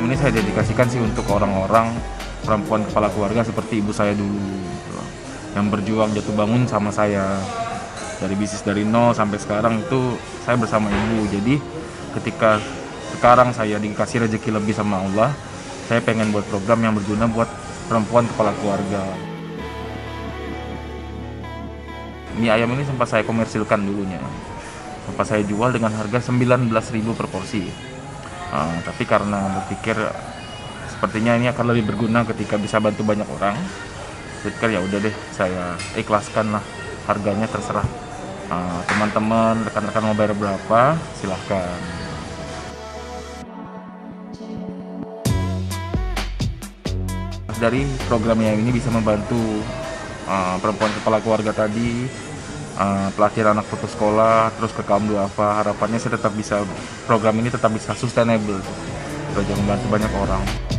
ini saya dedikasikan sih untuk orang-orang perempuan kepala keluarga seperti ibu saya dulu gitu loh, yang berjuang jatuh bangun sama saya dari bisnis dari nol sampai sekarang itu saya bersama ibu. Jadi ketika sekarang saya dikasih rezeki lebih sama Allah, saya pengen buat program yang berguna buat perempuan kepala keluarga. Mie ayam ini sempat saya komersilkan dulunya, sempat saya jual dengan harga 19.000 per porsi. Tapi karena berpikir sepertinya ini akan lebih berguna ketika bisa bantu banyak orang, saya pikir ya udah deh, saya ikhlaskan lah, harganya terserah teman-teman, rekan-rekan mau bayar berapa silahkan. Dari programnya ini bisa membantu perempuan kepala keluarga tadi, pelatihan anak putus sekolah, terus ke kaum duafa. Harapannya sih tetap bisa, program ini tetap bisa sustainable, bisa membantu banyak orang.